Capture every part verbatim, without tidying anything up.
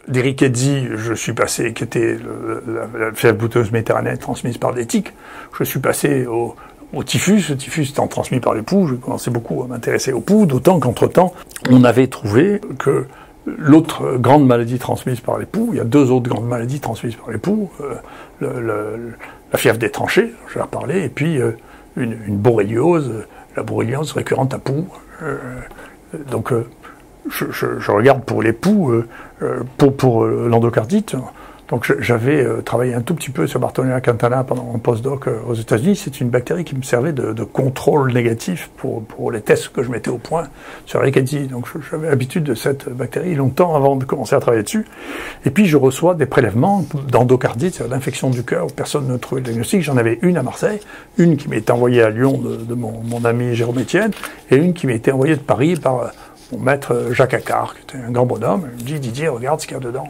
des rickettsi, je suis passé, qui était le, la, la fièvre bouteuseuse méditerranéenne transmise par des tiques, je suis passé au, au typhus, le typhus étant transmis par les poux, j'ai commencé beaucoup à m'intéresser aux poux, d'autant qu'entre-temps, on avait trouvé que l'autre grande maladie transmise par les poux, il y a deux autres grandes maladies transmises par les poux, euh, le, le, la fièvre des tranchées, je vais en reparler, et puis euh, une, une borréliose, la borréliose récurrente à poux. Euh, donc, euh, Je, je, je regarde pour les poux, euh, pour, pour euh, l'endocardite. Donc je, j'avais euh, travaillé un tout petit peu sur Bartonella cantana pendant mon postdoc euh, aux États-Unis. C'est une bactérie qui me servait de, de contrôle négatif pour, pour les tests que je mettais au point sur la rickettsi. Donc je, j'avais l'habitude de cette bactérie longtemps avant de commencer à travailler dessus. Et puis je reçois des prélèvements d'endocardite, c'est-à-dire d'infection du cœur, où personne ne trouvait le diagnostic. J'en avais une à Marseille, une qui m'était envoyée à Lyon de, de mon, mon ami Jérôme Etienne, et une qui m'était envoyée de Paris par mon maître Jacques Accard, qui était un grand bonhomme. Il me dit, Didier, regarde ce qu'il y a dedans.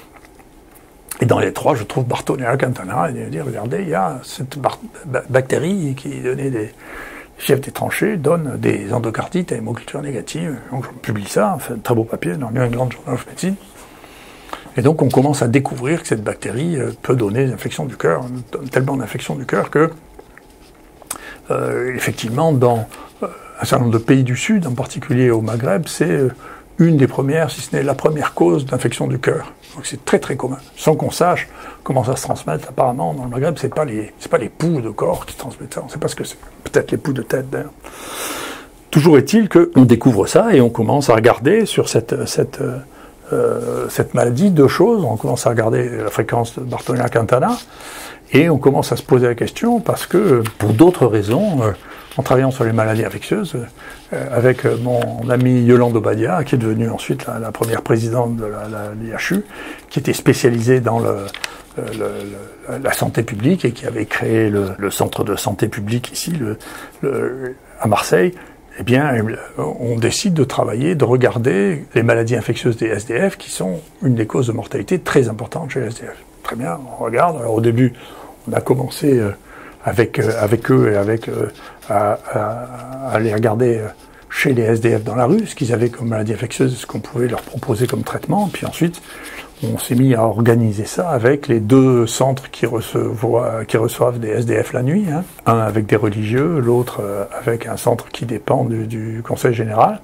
Et dans les trois, je trouve Bartonella cantana, et il me dit, regardez, il y a cette bar- bactérie qui donnait des fièvres des tranchées, donne des endocardites à hémoculture négative. Donc je publie ça, on fait un très beau papier dans le New England Journal of Medicine. Et donc on commence à découvrir que cette bactérie peut donner des infections du cœur, tellement d'infections du cœur que, euh, effectivement, dans euh, un certain nombre de pays du Sud, en particulier au Maghreb, c'est une des premières, si ce n'est la première cause d'infection du cœur. Donc c'est très très commun. Sans qu'on sache comment ça se transmet, apparemment, dans le Maghreb, c'est pas les, c'est pas les poux de corps qui transmettent ça. On ne sait pas ce que c'est. Peut-être les poux de tête, d'ailleurs. Toujours est-il qu'on découvre ça et on commence à regarder sur cette, cette, euh, cette maladie deux choses. On commence à regarder la fréquence de Bartonella cantana et on commence à se poser la question parce que, pour d'autres raisons, euh, en travaillant sur les maladies infectieuses, euh, avec mon ami Yolande Obadia, qui est devenue ensuite la, la première présidente de la, la, l'I H U, qui était spécialisée dans le, le, le, la santé publique et qui avait créé le, le centre de santé publique ici, le, le, à Marseille, eh bien, on décide de travailler, de regarder les maladies infectieuses des S D F, qui sont une des causes de mortalité très importantes chez les S D F. Très bien, on regarde. Alors au début, on a commencé euh, avec, euh, avec eux et avec euh, à, à, à aller regarder chez les S D F dans la rue ce qu'ils avaient comme maladie infectieuse, ce qu'on pouvait leur proposer comme traitement. Puis ensuite, on s'est mis à organiser ça avec les deux centres qui reçoivent, qui reçoivent des S D F la nuit, hein. Un avec des religieux, l'autre avec un centre qui dépend du, du Conseil général.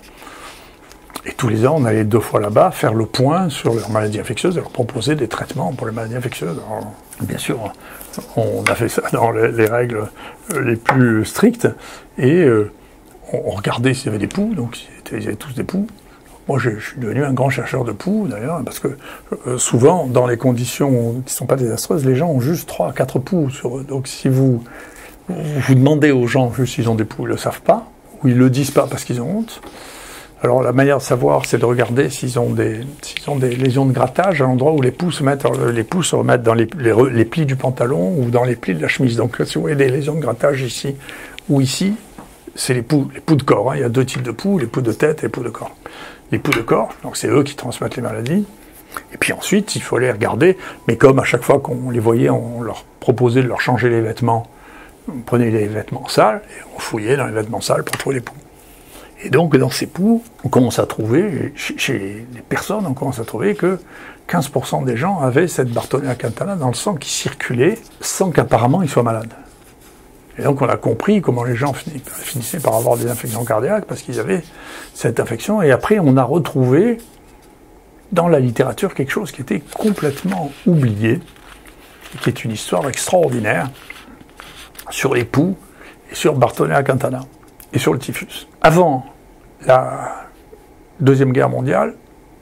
Et tous les ans, on allait deux fois là-bas faire le point sur leurs maladies infectieuses et leur proposer des traitements pour les maladies infectieuses. Alors, bien sûr, on a fait ça dans les, les règles les plus strictes et euh, on regardait s'il y avait des poux, donc ils avaient tous des poux. Moi, je, je suis devenu un grand chercheur de poux, d'ailleurs, parce que euh, souvent, dans les conditions qui ne sont pas désastreuses, les gens ont juste trois à quatre poux sur eux. Donc si vous, vous demandez aux gens juste s'ils ont des poux, ils ne le savent pas, ou ils ne le disent pas parce qu'ils ont honte. Alors la manière de savoir, c'est de regarder s'ils ont des, s'ils ont des lésions de grattage à l'endroit où les poux se mettent, les poux se remettent dans les, les, les plis du pantalon ou dans les plis de la chemise. Donc si vous voyez des lésions de grattage ici ou ici, c'est les poux, les poux de corps. Hein. Il y a deux types de poux, les poux de tête et les poux de corps. Les poux de corps, donc c'est eux qui transmettent les maladies. Et puis ensuite, il faut les regarder, mais comme à chaque fois qu'on les voyait, on leur proposait de leur changer les vêtements. On prenait les vêtements sales et on fouillait dans les vêtements sales pour trouver les poux. Et donc, dans ces poux, on commence à trouver, chez, chez les personnes, on commence à trouver que quinze pour cent des gens avaient cette Bartonella cantana dans le sang qui circulait sans qu'apparemment ils soient malades. Et donc, on a compris comment les gens finissaient par avoir des infections cardiaques parce qu'ils avaient cette infection. Et après, on a retrouvé dans la littérature quelque chose qui était complètement oublié, et qui est une histoire extraordinaire sur les poux et sur Bartonella cantana et sur le typhus. Avant la Deuxième Guerre mondiale,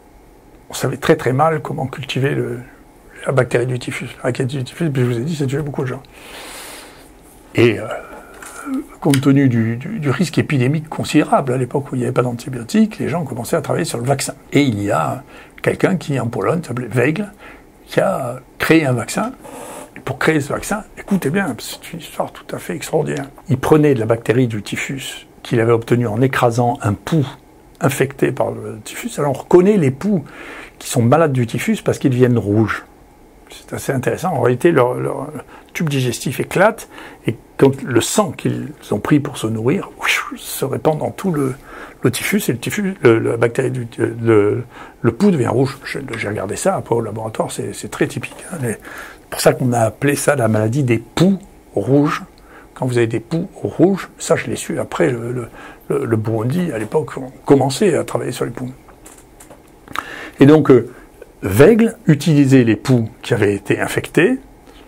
on savait très très mal comment cultiver le, la bactérie du typhus, la bactérie du typhus, puis je vous ai dit, ça tuait beaucoup de gens. Et euh, compte tenu du, du, du risque épidémique considérable, à l'époque où il n'y avait pas d'antibiotiques, les gens commençaient à travailler sur le vaccin. Et il y a quelqu'un qui, en Pologne, s'appelait Weigl, qui a créé un vaccin. Et pour créer ce vaccin, écoutez bien, c'est une histoire tout à fait extraordinaire. Il prenait de la bactérie du typhus qu'il avait obtenue en écrasant un poux infecté par le typhus. Alors on reconnaît les poux qui sont malades du typhus parce qu'ils deviennent rouges. C'est assez intéressant. En réalité, leur, leur tube digestif éclate et quand le sang qu'ils ont pris pour se nourrir, se répand dans tout le, le typhus, et le typhus, le, la bactérie du, le, le pouls devient rouge. J'ai regardé ça après au laboratoire, c'est très typique. Hein. C'est pour ça qu'on a appelé ça la maladie des poux rouges. Quand vous avez des poux rouges, ça je l'ai su après, le, le, le, le Burundi, à l'époque, on commençait à travailler sur les poux. Et donc, euh, Weigl utilisait les poux qui avaient été infectés,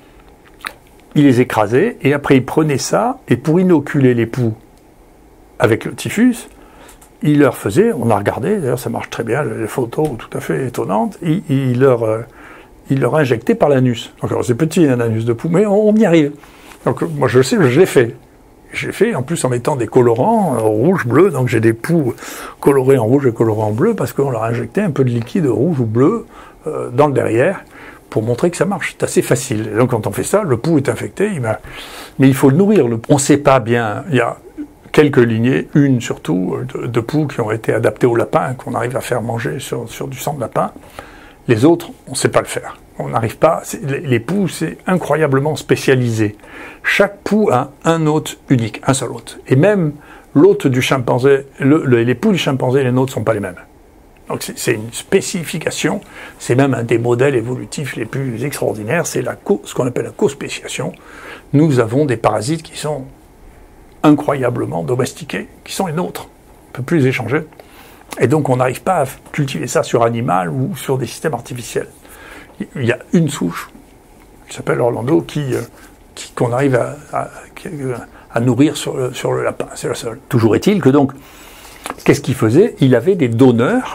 il les écrasait, et après il prenait ça, et pour inoculer les poux avec le typhus, il leur faisait, on a regardé, d'ailleurs ça marche très bien, les photos tout à fait étonnantes, il, il, leur, euh, il leur injectait par l'anus. Donc c'est petit un anus de poux, mais on, on y arrive. Donc moi je sais, je l'ai fait. J'ai fait en plus en mettant des colorants euh, rouge, bleu, donc j'ai des poux colorés en rouge et colorés en bleu, parce qu'on leur injectait un peu de liquide rouge ou bleu euh, dans le derrière, pour montrer que ça marche. C'est assez facile. Et donc quand on fait ça, le pouls est infecté, il mais il faut le nourrir. Le... On ne sait pas bien, il y a quelques lignées, une surtout, de, de poux qui ont été adaptées au lapin, qu'on arrive à faire manger sur, sur du sang de lapin. Les autres, on ne sait pas le faire. On n'arrive pas, les, les poux, c'est incroyablement spécialisé. Chaque poux a un hôte unique, un seul hôte. Et même l'hôte du chimpanzé, le, le, les poux du chimpanzé et les nôtres ne sont pas les mêmes. Donc c'est une spécification, c'est même un des modèles évolutifs les plus extraordinaires, c'est la co, ce qu'on appelle la cospéciation. Nous avons des parasites qui sont incroyablement domestiqués, qui sont les nôtres, on ne peut plus les échanger. Et donc on n'arrive pas à cultiver ça sur animal ou sur des systèmes artificiels. Il y a une souche qui s'appelle Orlando qui, qui qu'on arrive à, à, à nourrir sur le, sur le lapin, c'est la seule. Toujours est-il que donc, qu'est-ce qu'il faisait? Il avait des donneurs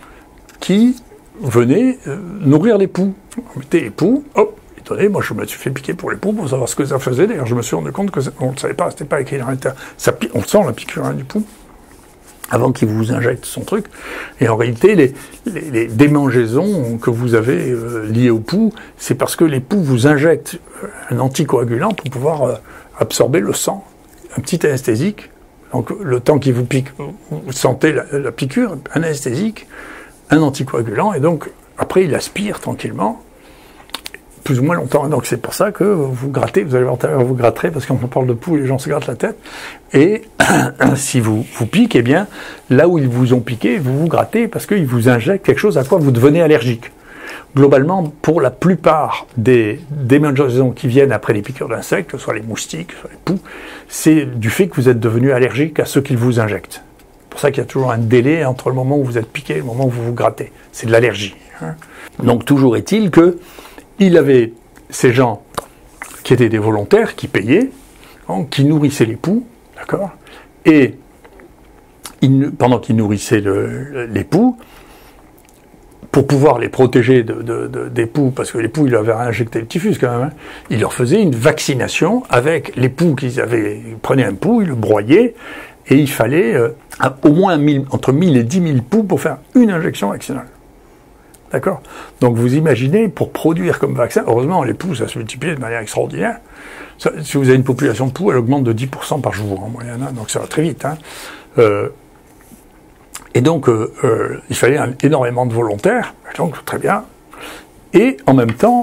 qui venaient euh, nourrir les poux. On mettait les poux, hop, ils donnaient. Moi, je me suis fait piquer pour les poux pour savoir ce que ça faisait. D'ailleurs, je me suis rendu compte qu'on ne savait pas, c'était pas écrit dans l'intérieur. On sent la piqûre hein, du poux avant qu'il vous injecte son truc. Et en réalité, les, les, les démangeaisons que vous avez euh, liées au pouls, c'est parce que les poux vous injectent un anticoagulant pour pouvoir euh, absorber le sang, un petit anesthésique. Donc, le temps qu'il vous pique, vous sentez la, la piqûre, un anesthésique, un anticoagulant, et donc, après, il aspire tranquillement, plus ou moins longtemps. Donc, c'est pour ça que vous grattez, vous allez voir tout à l'heure, vous gratterez, parce qu'on parle de pouls, les gens se grattent la tête, et si vous vous piquez, eh bien, là où ils vous ont piqué, vous vous grattez, parce qu'ils vous injectent quelque chose à quoi vous devenez allergique. Globalement, pour la plupart des démangeaisons qui viennent après les piqûres d'insectes, que ce soit les moustiques, soit les poux, c'est du fait que vous êtes devenu allergique à ce qu'ils vous injectent. C'est pour ça qu'il y a toujours un délai entre le moment où vous êtes piqué et le moment où vous vous grattez. C'est de l'allergie. Hein. Donc toujours est-il que il avait ces gens qui étaient des volontaires, qui payaient, donc, qui nourrissaient les poux, d'accord, et il, pendant qu'ils nourrissaient le, les poux, pour pouvoir les protéger de, de, de, des poux, parce que les poux, ils leur avaient injecté le typhus quand même, hein, ils leur faisaient une vaccination avec les poux qu'ils avaient. Ils prenaient un poux, ils le broyaient, et il fallait euh, au moins mille, entre mille et dix mille poux pour faire une injection vaccinale. D'accord? Donc vous imaginez, pour produire comme vaccin, heureusement, les poux, ça se multiplie de manière extraordinaire. Ça, si vous avez une population de poux, elle augmente de dix pour cent par jour en moyenne, hein, donc ça va très vite. Hein. Euh, Et donc, euh, euh, il fallait un, énormément de volontaires, donc très bien. Et en même temps,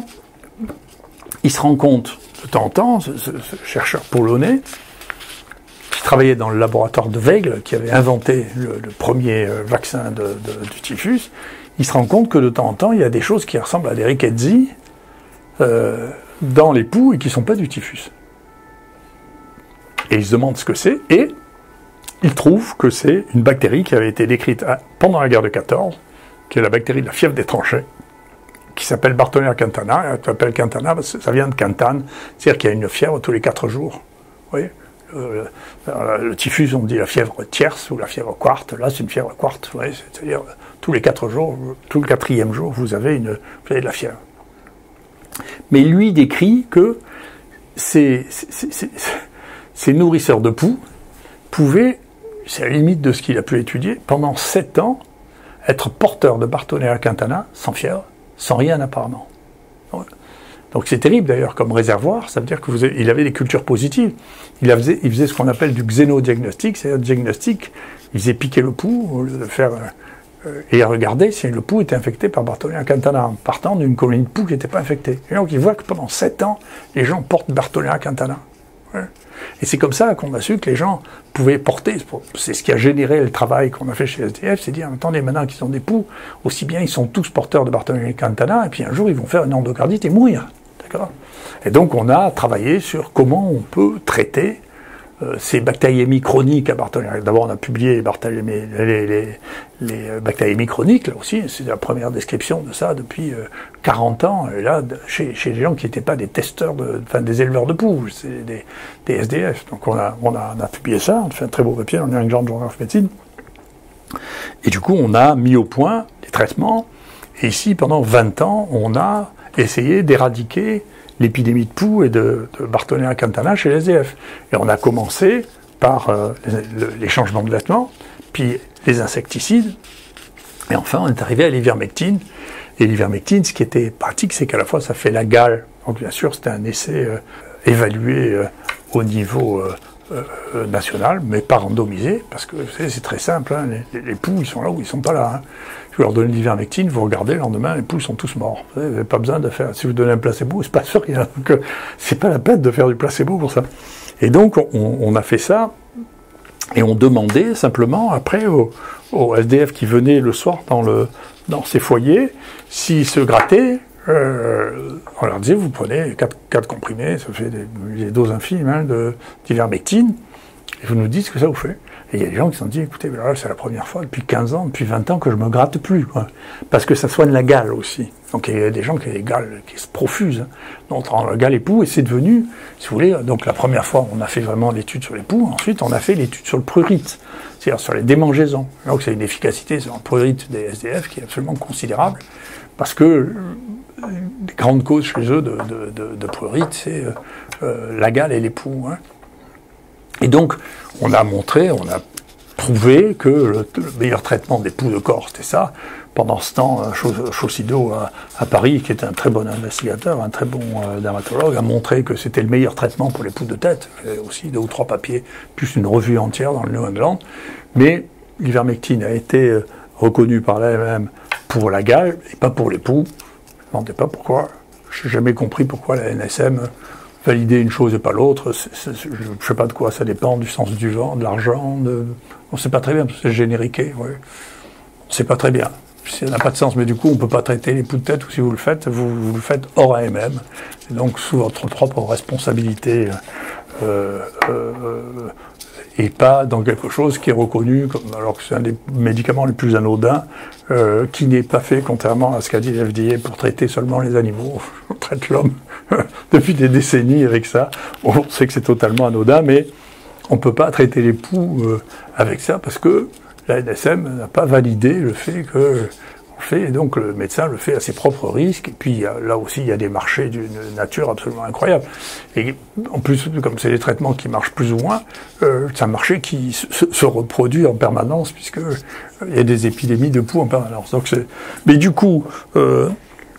il se rend compte de temps en temps, ce, ce, ce chercheur polonais, qui travaillait dans le laboratoire de Weigl, qui avait inventé le, le premier euh, vaccin de, de, du typhus, il se rend compte que de temps en temps, il y a des choses qui ressemblent à des rickettsi euh, dans les poux et qui ne sont pas du typhus. Et il se demande ce que c'est, et il trouve que c'est une bactérie qui avait été décrite à, pendant la guerre de quatorze, qui est la bactérie de la fièvre des tranchées, qui s'appelle Bartonella cantana. Elle s'appelle cantana parce que ça vient de cantane, c'est-à-dire qu'il y a une fièvre tous les quatre jours. Vous voyez, le, le, le typhus, on dit la fièvre tierce ou la fièvre quarte. Là, c'est une fièvre quarte. Vous voyez, c'est-à-dire tous les quatre jours, tout le quatrième jour, vous avez, une, vous avez de la fièvre. Mais lui décrit que ces, ces, ces, ces nourrisseurs de poux pouvaient, c'est la limite de ce qu'il a pu étudier, pendant sept ans, être porteur de Bartonella cantana, sans fièvre, sans rien apparemment. Donc c'est terrible d'ailleurs comme réservoir, ça veut dire qu'il avait des cultures positives. Il, faisait, il faisait ce qu'on appelle du xénodiagnostic, c'est-à-dire diagnostic, il faisait piquer le pouls, au lieu de faire, euh, et regarder si le pouls était infecté par Bartonella cantana, en partant d'une colonie de poux qui n'était pas infectée. Et donc il voit que pendant sept ans, les gens portent Bartonella cantana. Et c'est comme ça qu'on a su que les gens pouvaient porter, c'est ce qui a généré le travail qu'on a fait chez S D F, c'est dire, attendez, maintenant qu'ils ont des poux, aussi bien ils sont tous porteurs de Barthélemy-Quintana, et puis un jour ils vont faire une endocardite et mourir. D'accord ? Et donc on a travaillé sur comment on peut traiter euh, ces bactériémies chroniques à Barthélemy. D'abord on a publié les, les, les, les bactériémies chroniques, là aussi, c'est la première description de ça depuis euh, quarante ans, et là, chez, chez les gens qui n'étaient pas des testeurs, de, enfin des éleveurs de poux, c'est des, des S D F. Donc on a, on, a, on a publié ça, on a fait un très beau papier dans le New England Journal of Medicine. Et du coup on a mis au point des traitements, et ici pendant vingt ans, on a essayé d'éradiquer l'épidémie de poux et de, de Barthélemy-Quintana chez les S D F. Et on a commencé par euh, les, les changements de vêtements, puis les insecticides, et enfin on est arrivé à l'ivermectine. Et l'ivermectine, ce qui était pratique, c'est qu'à la fois ça fait la gale. Donc bien sûr, c'était un essai euh, évalué euh, au niveau euh, euh, national, mais pas randomisé, parce que vous savez, c'est très simple, hein, les, les poux, ils sont là où ils sont pas là. Hein. Je leur donne l'ivermectine, vous regardez, le lendemain, les poux sont tous morts. Vous n'avez pas besoin de faire... Si vous donnez un placebo, il se passe rien. Donc, c'est pas la peine de faire du placebo pour ça. Et donc, on, on a fait ça, et on demandait simplement, après, aux, aux S D F qui venaient le soir dans, le, dans ces foyers, s'ils se grattaient, euh, on leur disait, vous prenez quatre comprimés, ça fait des, des doses infimes hein, d'ivermectine, et vous nous dites ce que ça vous fait. Et il y a des gens qui se sont dit, écoutez, là, c'est la première fois depuis quinze ans, depuis vingt ans que je me gratte plus, quoi. Parce que ça soigne la gale aussi. Donc il y a des gens qui ont des gales qui se profusent. Hein. Donc la gale et poux, et c'est devenu, si vous voulez, donc la première fois, on a fait vraiment l'étude sur les poux, ensuite on a fait l'étude sur le prurite, c'est-à-dire sur les démangeaisons. Donc c'est une efficacité sur le prurite des S D F qui est absolument considérable, parce que les grandes causes chez eux de, de, de, de prurite, c'est euh, la gale et les poux. Hein. Et donc, on a montré, on a prouvé que le, le meilleur traitement des poux de corps, c'était ça. Pendant ce temps, Chaussideau à, à Paris, qui est un très bon investigateur, un très bon euh, dermatologue, a montré que c'était le meilleur traitement pour les poux de tête. Il y avait aussi deux ou trois papiers, plus une revue entière dans le New England. Mais l'ivermectine a été euh, reconnue par l'A M M pour la gale et pas pour les poux. Je ne me demandais pas pourquoi. Je n'ai jamais compris pourquoi la N S M valider une chose et pas l'autre, je ne sais pas de quoi ça dépend, du sens du vent, de l'argent, de... on ne sait pas très bien, c'est génériqué, oui. On ne sait pas très bien, ça n'a pas de sens, mais du coup on ne peut pas traiter les poux de tête, ou si vous le faites, vous, vous le faites hors A M M, et donc sous votre propre responsabilité, euh, euh, et pas dans quelque chose qui est reconnu, comme, alors que c'est un des médicaments les plus anodins, euh, qui n'est pas fait, contrairement à ce qu'a dit l'F D A, pour traiter seulement les animaux. On traite l'homme depuis des décennies avec ça. On sait que c'est totalement anodin, mais on ne peut pas traiter les poux euh, avec ça, parce que la N S M n'a pas validé le fait que on fait, et donc le médecin le fait à ses propres risques, et puis là aussi il y a des marchés d'une nature absolument incroyable. Et en plus, comme c'est des traitements qui marchent plus ou moins, euh, c'est un marché qui se, se reproduit en permanence, puisque il y a des épidémies de poux en permanence. Donc c'est... Mais du coup, euh,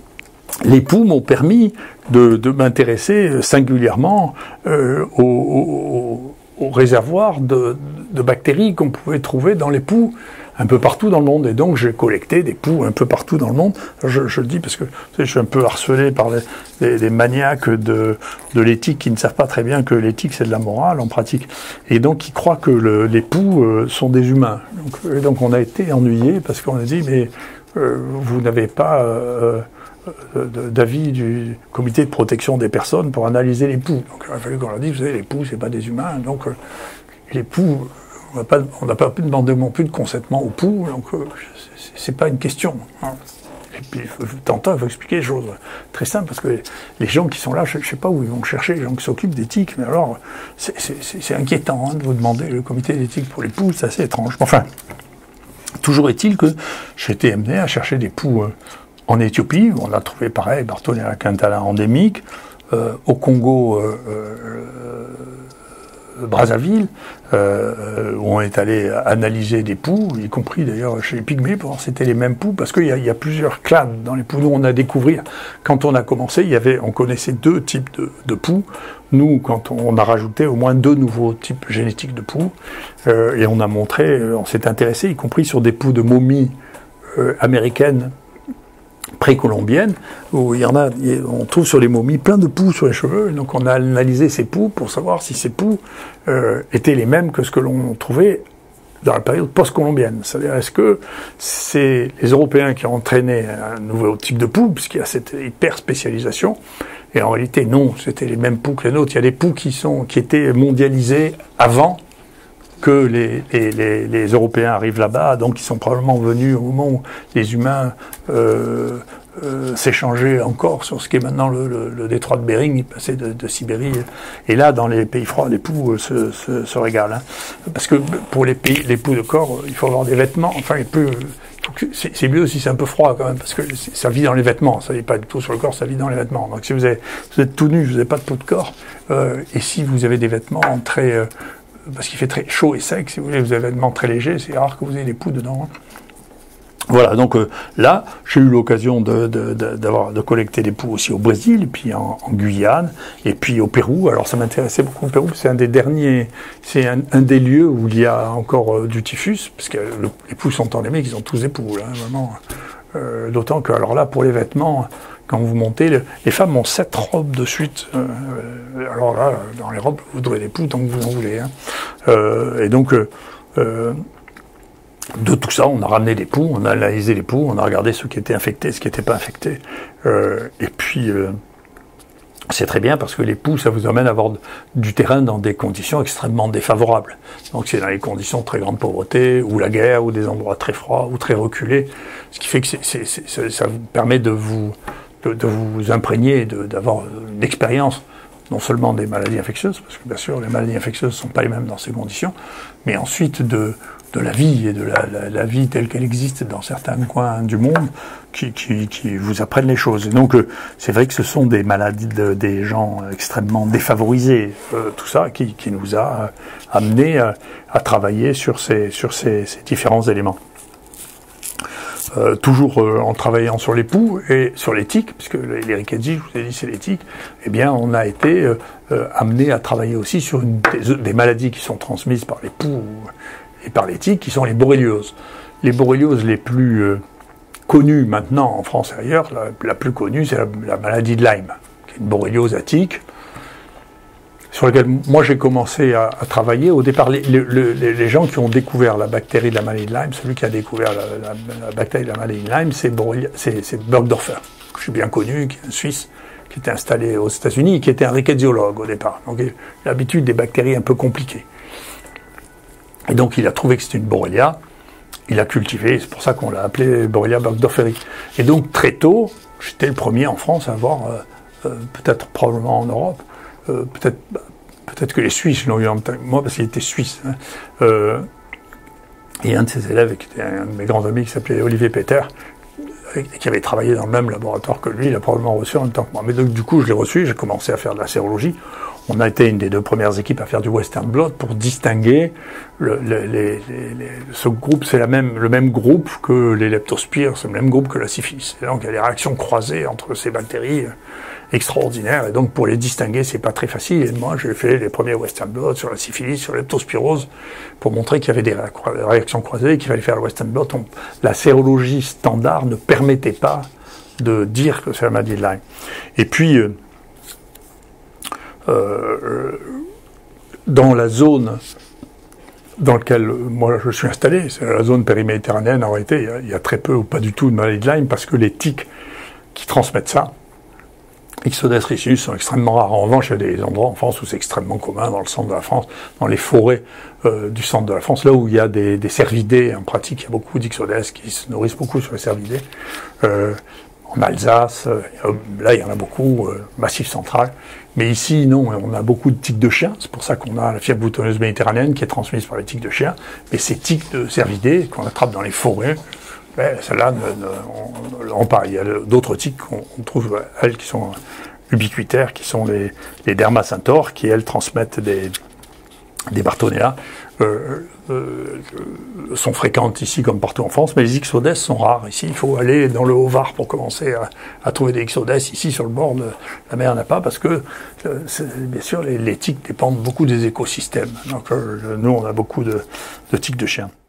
les poux m'ont permis de, de m'intéresser singulièrement euh, aux, aux, aux réservoirs de, de bactéries qu'on pouvait trouver dans les poux un peu partout dans le monde. Et donc j'ai collecté des poux un peu partout dans le monde. Je, je le dis parce que tu sais, je suis un peu harcelé par les, les, les maniaques de, de l'éthique qui ne savent pas très bien que l'éthique c'est de la morale en pratique. Et donc qui croient que le, les poux euh, sont des humains. Donc, et donc on a été ennuyés parce qu'on a dit mais euh, vous n'avez pas euh, d'avis du comité de protection des personnes pour analyser les poux. Donc il a fallu qu'on leur dise, vous savez, les poux c'est pas des humains, donc euh, les poux, on n'a pas pu demander non plus de consentement aux poux, donc euh, c'est pas une question. Hein. Et puis de temps en temps, il faut expliquer des choses très simples, parce que les gens qui sont là, je ne sais pas où ils vont chercher, les gens qui s'occupent d'éthique, mais alors c'est inquiétant hein, de vous demander le comité d'éthique pour les poux, c'est assez étrange. Enfin, toujours est-il que j'ai été amené à chercher des poux euh, en Éthiopie, où on a trouvé pareil, Barthélemy-Quintana endémique, euh, au Congo, euh, euh, Brazzaville, euh, où on est allé analyser des poux, y compris d'ailleurs chez les pygmées, pour voir si c'était les mêmes poux, parce qu'il y, y a plusieurs clans dans les poux. Nous, on a découvert, quand on a commencé, il y avait, on connaissait deux types de, de poux. Nous, quand on a rajouté au moins deux nouveaux types génétiques de poux, euh, et on a montré, on s'est intéressé, y compris sur des poux de momies euh, américaines, précolombienne, où il y en a, on trouve sur les momies plein de poux sur les cheveux. Donc on a analysé ces poux pour savoir si ces poux euh, étaient les mêmes que ce que l'on trouvait dans la période post-colombienne. C'est-à-dire, est-ce que c'est les Européens qui ont entraîné un nouveau type de poux, puisqu'il y a cette hyper spécialisation? Et en réalité, non, c'était les mêmes poux que les nôtres. Il y a des poux qui sont, qui étaient mondialisés avant que les, les, les, les Européens arrivent là-bas, donc ils sont probablement venus au moment où les humains euh, euh, s'échangeaient encore sur ce qui est maintenant le, le, le détroit de Bering, ils passaient de, de Sibérie. Et là, dans les pays froids, les poux se, se, se régalent. Hein. Parce que pour les, pays, les poux de corps, il faut avoir des vêtements, enfin, il peut... C'est mieux si c'est un peu froid quand même, parce que ça vit dans les vêtements, ça vit pas du tout sur le corps, ça vit dans les vêtements. Donc si vous, avez, vous êtes tout nu, vous n'avez pas de peau de corps, euh, et si vous avez des vêtements très... Euh, parce qu'il fait très chaud et sec, si vous voulez, vous avez des vêtements très légers, c'est rare que vous ayez des poux dedans. Hein. Voilà, donc euh, là, j'ai eu l'occasion de, de, de, d'avoir, de collecter des poux aussi au Brésil, et puis en, en Guyane, et puis au Pérou. Alors ça m'intéressait beaucoup le Pérou, c'est un des derniers, c'est un, un des lieux où il y a encore euh, du typhus, parce que le, les poux sont endémiques, ils ont tous des poux, là, vraiment. Euh, d'autant que, alors là, pour les vêtements, quand vous montez, le, les femmes ont sept robes de suite. Euh, alors là, dans les robes, vous trouvez des poux tant que vous en voulez. Hein. Euh, et donc... Euh, de tout ça, on a ramené des poux, on a analysé les poux, on a regardé ceux qui étaient infectés, ceux qui n'étaient pas infectés. Euh, et puis, euh, c'est très bien parce que les poux, ça vous amène à avoir du terrain dans des conditions extrêmement défavorables. Donc c'est dans les conditions de très grande pauvreté, ou la guerre, ou des endroits très froids, ou très reculés. Ce qui fait que c'est, c'est, c'est, ça vous permet de vous, de, de vous imprégner, d'avoir une expérience non seulement des maladies infectieuses, parce que bien sûr les maladies infectieuses ne sont pas les mêmes dans ces conditions, mais ensuite de, de la vie et de la, la, la vie telle qu'elle existe dans certains coins du monde qui, qui, qui vous apprennent les choses. Et donc euh, c'est vrai que ce sont des maladies de, des gens extrêmement défavorisés, euh, tout ça qui, qui nous a euh, amené à, à travailler sur ces, sur ces, ces différents éléments. Euh, toujours euh, en travaillant sur les poux et sur les tiques, puisque les, les rickettsia, je vous ai dit, c'est les tiques, eh bien, on a été euh, euh, amené à travailler aussi sur une des, des maladies qui sont transmises par les poux et par les tiques, qui sont les borrélioses. Les borrélioses les plus euh, connues maintenant en France et ailleurs, la, la plus connue, c'est la, la maladie de Lyme, qui est une borréliose à tiques, sur lequel moi j'ai commencé à, à travailler. Au départ, les, les, les, les gens qui ont découvert la bactérie de la maladie de Lyme, celui qui a découvert la, la, la bactérie de la maladie de Lyme, c'est, c'est Bergdorfer, que j'ai bien connu, qui est un Suisse, qui était installé aux États-Unis, qui était un rickettziologue au départ. Donc il a l'habitude des bactéries un peu compliquées. Et donc il a trouvé que c'était une Borrelia, il a cultivé, c'est pour ça qu'on l'a appelé Borrelia bergdorferi. Et donc très tôt, j'étais le premier en France à avoir, euh, euh, peut-être probablement en Europe, Euh, peut-être peut-être que les Suisses l'ont eu en même temps que moi, parce qu'il était suisse. Hein. Euh, et un de ses élèves, qui était un de mes grands amis, qui s'appelait Olivier Peter, et qui avait travaillé dans le même laboratoire que lui, il a probablement reçu en même temps que moi. Mais donc, du coup, je l'ai reçu, j'ai commencé à faire de la sérologie. On a été une des deux premières équipes à faire du Western blot pour distinguer le, le, les, les, les, ce groupe, c'est la même, le même groupe que les leptospires, c'est le même groupe que la syphilis. Et donc, il y a des réactions croisées entre ces bactéries extraordinaires. Et donc, pour les distinguer, c'est pas très facile. Et moi, j'ai fait les premiers Western blot sur la syphilis, sur la leptospirose, pour montrer qu'il y avait des réactions croisées et qu'il fallait faire le Western blot. On, la sérologie standard ne permettait pas de dire que c'est la maladie de Lyme. Et puis, euh, Euh, dans la zone dans laquelle moi je suis installé, c'est la zone périméditerranéenne, en réalité, il y, a, il y a très peu ou pas du tout de maladie de Lyme, parce que les tiques qui transmettent ça, Ixodes ricinus, sont extrêmement rares. En revanche, il y a des endroits en France où c'est extrêmement commun, dans le centre de la France, dans les forêts euh, du centre de la France, là où il y a des, des cervidés, en pratique, il y a beaucoup d'Ixodes qui se nourrissent beaucoup sur les cervidés. Euh, En Alsace, là il y en a beaucoup, euh, Massif central. Mais ici, non, on a beaucoup de tiques de chiens. C'est pour ça qu'on a la fièvre boutonneuse méditerranéenne qui est transmise par les tiques de chiens. Mais ces tiques de cervidés qu'on attrape dans les forêts, ben, celles-là, on, on parle. Il y a d'autres tiques qu'on trouve, elles, qui sont ubiquitaires, qui sont les, les dermacentores, qui, elles, transmettent des, des Bartonella. Euh, euh, sont fréquentes ici comme partout en France, mais les Ixodes sont rares. Ici, il faut aller dans le Haut-Var pour commencer à, à trouver des Ixodes. Ici, sur le bord de la mer, il n'y en a pas, parce que, euh, bien sûr, les, les tiques dépendent beaucoup des écosystèmes. Donc, euh, nous, on a beaucoup de, de tiques de chiens.